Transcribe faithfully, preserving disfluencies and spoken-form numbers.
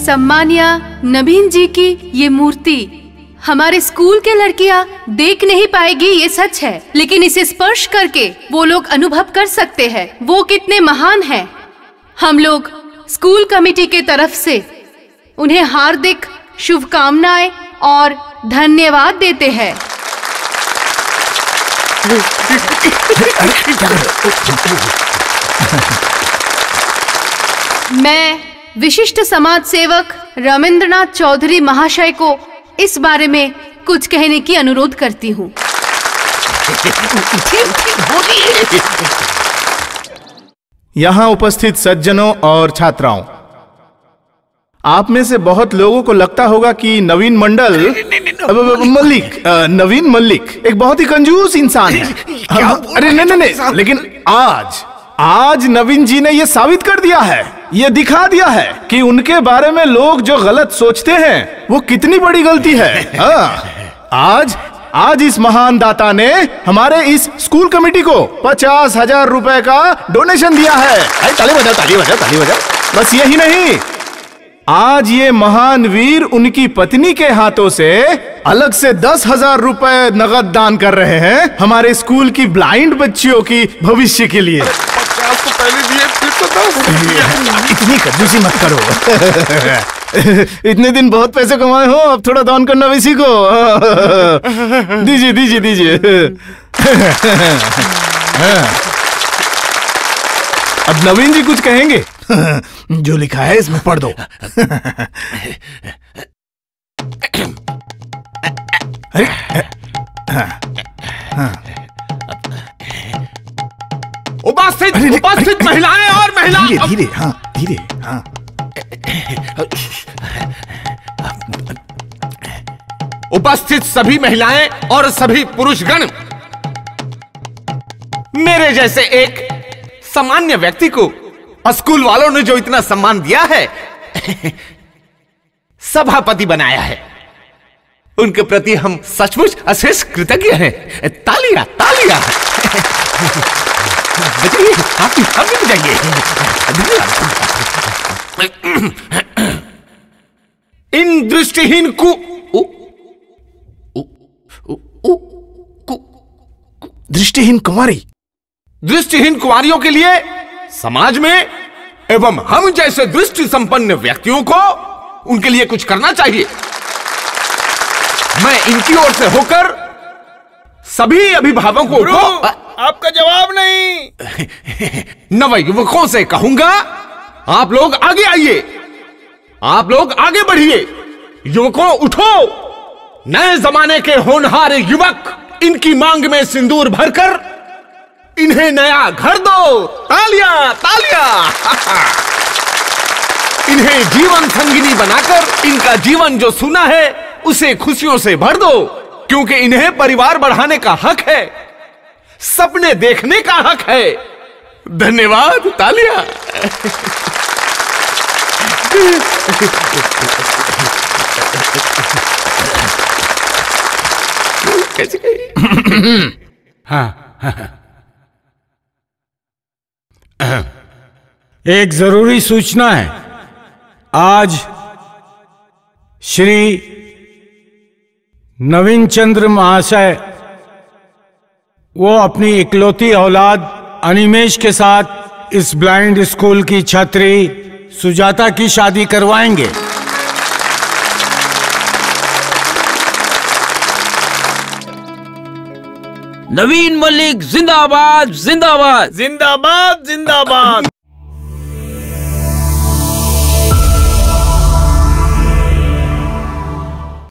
सम्मानिया नवीन जी की ये मूर्ति हमारे स्कूल के लड़कियां देख नहीं पाएगी, ये सच है, लेकिन इसे स्पर्श करके वो लोग अनुभव कर सकते हैं वो कितने महान हैं। हम लोग स्कूल कमेटी के तरफ से उन्हें हार्दिक शुभकामनाएं और धन्यवाद देते हैं। मैं विशिष्ट समाज सेवक रविंद्रनाथ चौधरी महाशय को इस बारे में कुछ कहने की अनुरोध करती हूँ। यहाँ उपस्थित सज्जनों और छात्राओं, आप में से बहुत लोगों को लगता होगा कि नवीन मंडल मल्लिक नवीन मल्लिक एक बहुत ही कंजूस इंसान है। अरे नहीं नहीं नहीं, लेकिन आज आज नवीन जी ने यह साबित कर दिया है, ये दिखा दिया है कि उनके बारे में लोग जो गलत सोचते हैं वो कितनी बड़ी गलती है। हाँ, आज आज इस महान दाता ने हमारे इस स्कूल कमेटी को पचास हजार रुपए का डोनेशन दिया है। अरे ताली बजाओ, ताली बजाओ, ताली बजाओ। बस यही नहीं, आज ये महान वीर उनकी पत्नी के हाथों से अलग से दस हजार रुपए नगद दान कर रहे हैं हमारे स्कूल की ब्लाइंड बच्चियों की भविष्य के लिए। पचास तो पहले दिए, फिर तो दस। इतनी कंजूसी मत करो। इतने दिन बहुत पैसे कमाए हो, अब थोड़ा दान करना भी सीखो। दीजिए दीजिए दीजिए। अब नवीन जी कुछ कहेंगे। जो लिखा है इसमें पढ़ दो। अरे हाँ, हाँ। उपस्थित उपस्थित महिलाएं और महिला धीरे धीरे, हाँ धीरे, हाँ। उपस्थित सभी महिलाएं और सभी पुरुषगण, मेरे जैसे एक सामान्य व्यक्ति को स्कूल वालों ने जो इतना सम्मान दिया है, सभापति बनाया है, उनके प्रति हम सचमुच अशेष कृतज्ञ हैं। तालियां तालियां। बजाइए, आप भी आप भी बजाइए। इन दृष्टिहीन कु दृष्टिहीन कुमारी दृष्टिहीन कुमारियों के लिए समाज में एवं हम जैसे दृष्टि संपन्न व्यक्तियों को उनके लिए कुछ करना चाहिए। मैं इनकी ओर से होकर सभी अभिभावकों को आपका जवाब नहीं। नवयुवकों से कहूंगा, आप लोग आगे आइए, आप लोग आगे बढ़िए। युवकों उठो, नए जमाने के होनहार युवक, इनकी मांग में सिंदूर भरकर इन्हें नया घर दो। तालियां तालियां। इन्हें जीवन संगिनी बनाकर इनका जीवन जो सुना है उसे खुशियों से भर दो, क्योंकि इन्हें परिवार बढ़ाने का हक है, सपने देखने का हक है। धन्यवाद। तालियां। कैसे कही? हाँ, एक जरूरी सूचना है। आज श्री नवीन चंद्र महाशय वो अपनी इकलौती औलाद अनिमेश के साथ इस ब्लाइंड स्कूल की छात्री सुजाता की शादी करवाएंगे। नवीन मल्लिक जिंदाबाद जिंदाबाद जिंदाबाद जिंदाबाद।